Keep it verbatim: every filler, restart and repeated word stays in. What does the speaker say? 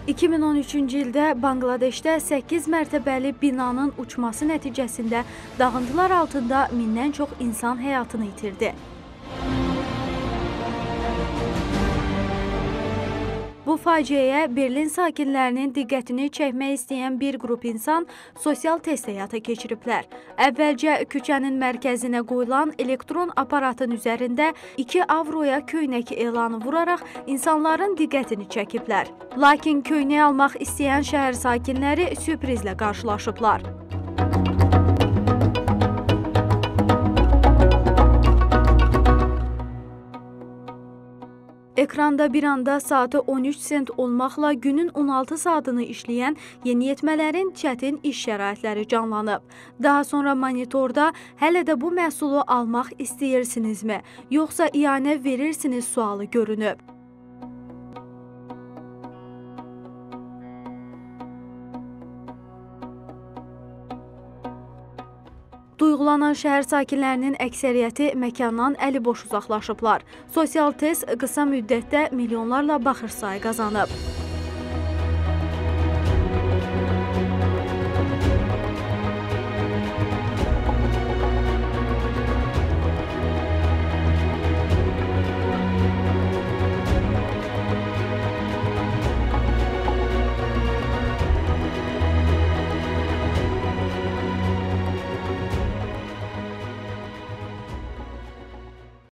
iki min on üçüncü ildə Banqladeşdə səkkiz mərtəbəli binanın uçması nəticəsində dağıntılar altında mindən çox insan həyatını itirdi. Bu faciəyə Berlin sakinlərinin diqqətini çəkmək istəyən bir qrup insan sosial test həyata keçiriblər. Əvvəlcə küçənin mərkəzinə qoyulan elektron aparatın üzərində iki avroya köynək elanı vuraraq insanların diqqətini çəkiblər. Lakin köynək almaq istəyən şəhər sakinləri sürprizlə qarşılaşıblar. Ekranda bir anda saatı on üç sent olmaqla günün on altı saatını işləyən yeniyetmələrin çətin iş şəraitləri canlanıb. Daha sonra monitorda hələ də bu məhsulu almaq istəyirsinizmi, yoxsa iyanə verirsiniz sualı görünüb. Duyğulanan şəhər sakinlərinin əksəriyyəti məkandan əliboş uzaqlaşıblar. Sosial test qısa müddətdə milyonlarla baxış sayı qazanıb.